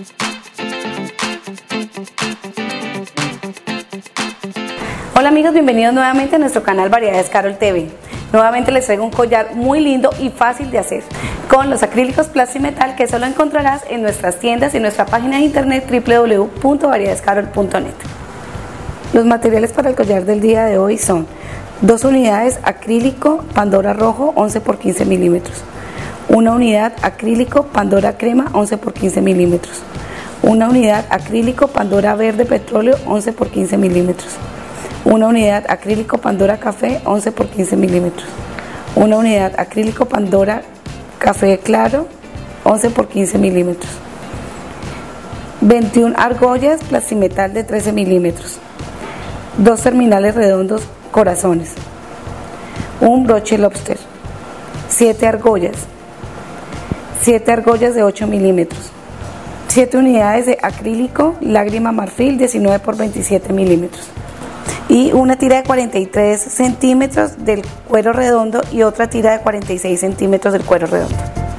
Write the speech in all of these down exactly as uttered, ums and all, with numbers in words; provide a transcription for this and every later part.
Hola amigos, bienvenidos nuevamente a nuestro canal Variedades Carol T V. Nuevamente les traigo un collar muy lindo y fácil de hacer con los acrílicos Plastimetal que solo encontrarás en nuestras tiendas y en nuestra página de internet w w w punto variedades carol punto net. Los materiales para el collar del día de hoy son dos unidades acrílico Pandora rojo once por quince milímetros, una unidad acrílico Pandora crema once por quince milímetros, una unidad acrílico Pandora verde petróleo once por quince milímetros, una unidad acrílico Pandora café once por quince milímetros, una unidad acrílico Pandora café claro once por quince milímetros, veintiuna argollas Plastimetal de trece milímetros, dos terminales redondos corazones, un broche lobster, siete argollas, siete argollas de ocho milímetros, siete unidades de acrílico lágrima marfil diecinueve por veintisiete milímetros y una tira de cuarenta y tres centímetros del cuero redondo y otra tira de cuarenta y seis centímetros del cuero redondo.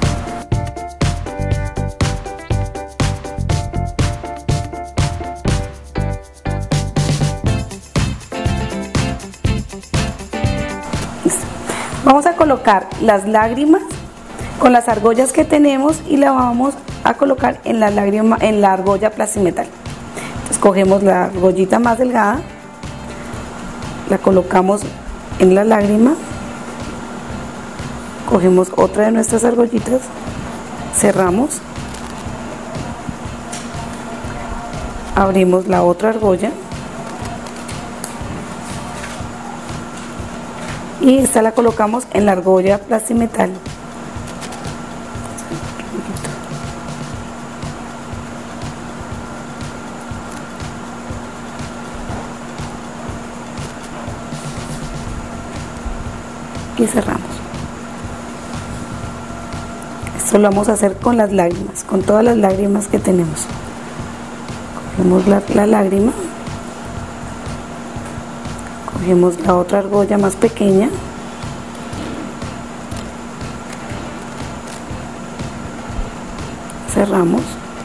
Vamos a colocar las lágrimas con las argollas que tenemos y la vamos a colocar en la lágrima, en la argolla Plastimetal. Entonces cogemos la argollita más delgada, la colocamos en la lágrima, cogemos otra de nuestras argollitas, cerramos, abrimos la otra argolla y esta la colocamos en la argolla Plastimetal. Y cerramos. Esto lo vamos a hacer con las lágrimas, con todas las lágrimas que tenemos. Cogemos la, la lágrima, cogemos la otra argolla más pequeña, cerramos,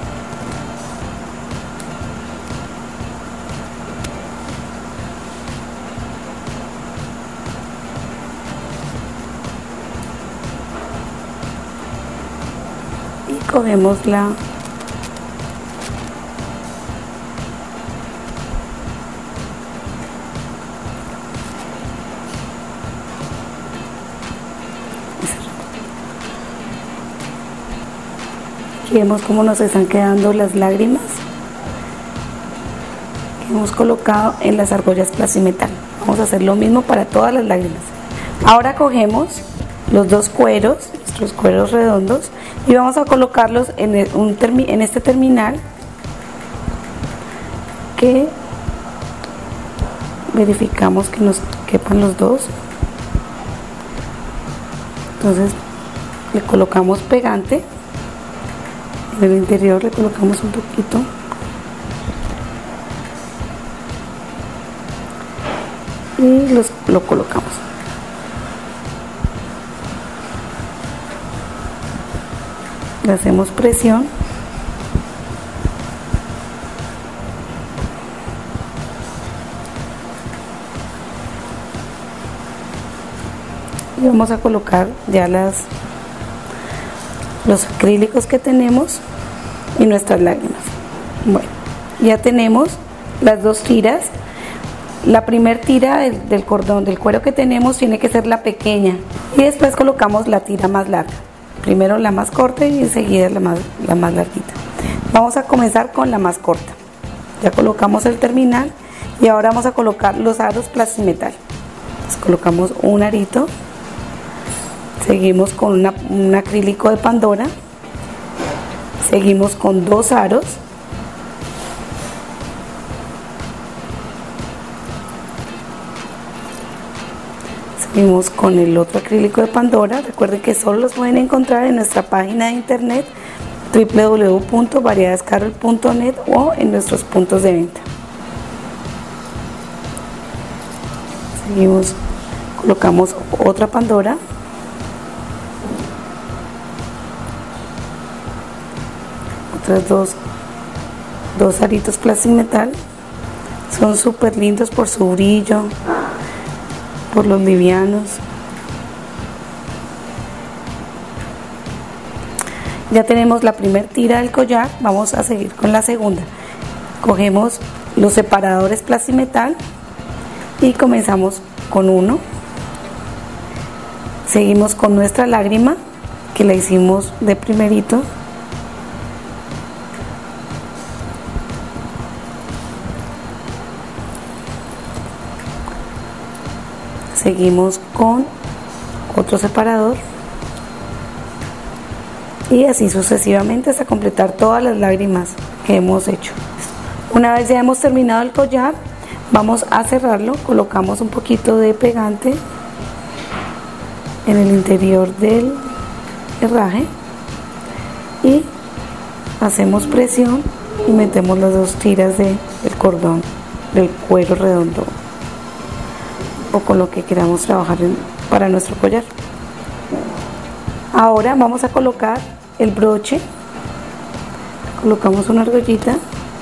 y cogemos la Aquí vemos cómo nos están quedando las lágrimas que hemos colocado en las argollas Plastimetal. Vamos a hacer lo mismo para todas las lágrimas. Ahora cogemos los dos cueros, nuestros cueros redondos, y vamos a colocarlos en, el, un termi, en este terminal que verificamos que nos quepan los dos. Entonces le colocamos pegante. En el interior le colocamos un poquito y los, lo colocamos. Le hacemos presión y vamos a colocar ya las los acrílicos que tenemos y nuestras lágrimas. Bueno, ya tenemos las dos tiras. La primera tira del, del cordón del cuero que tenemos tiene que ser la pequeña y después colocamos la tira más larga. Primero la más corta y enseguida la más, la más larguita. Vamos a comenzar con la más corta. Ya colocamos el terminal y ahora vamos a colocar los aros Plastimetal. Entonces colocamos un arito. Seguimos con una, un acrílico de Pandora, seguimos con dos aros, seguimos con el otro acrílico de Pandora. Recuerden que solo los pueden encontrar en nuestra página de internet w w w punto variedades carol punto net o en nuestros puntos de venta. Seguimos, colocamos otra Pandora, otras dos dos aritos plastic metal. Son súper lindos por su brillo, por los livianos. Ya tenemos la primera tira del collar, vamos a seguir con la segunda. Cogemos los separadores plastic metal y comenzamos con uno. Seguimos con nuestra lágrima que la hicimos de primerito. Seguimos con otro separador y así sucesivamente hasta completar todas las lágrimas que hemos hecho. Una vez ya hemos terminado el collar, vamos a cerrarlo. Colocamos un poquito de pegante en el interior del herraje y hacemos presión y metemos las dos tiras de, del cordón del cuero redondo o con lo que queramos trabajar en, para nuestro collar. Ahora vamos a colocar el broche. Colocamos una argollita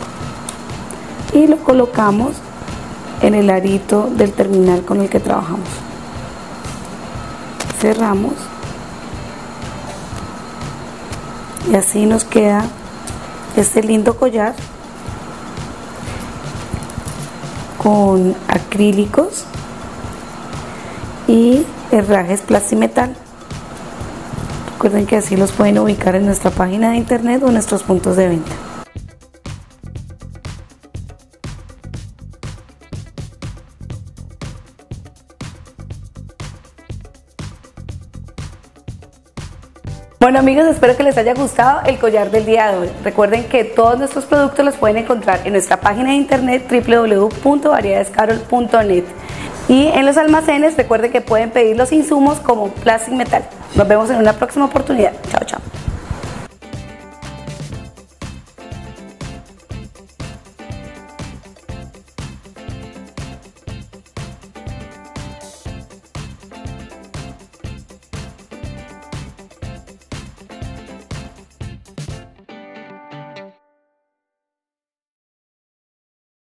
y lo colocamos en el arito del terminal con el que trabajamos. Cerramos y así nos queda este lindo collar con acrílicos y herrajes plastic metal. Recuerden que así los pueden ubicar en nuestra página de internet o en nuestros puntos de venta. Bueno amigos, espero que les haya gustado el collar del día de hoy. Recuerden que todos nuestros productos los pueden encontrar en nuestra página de internet w w w punto variedades carol punto net y en los almacenes recuerden que pueden pedir los insumos como plastic metal. Nos vemos en una próxima oportunidad. Chao, chao.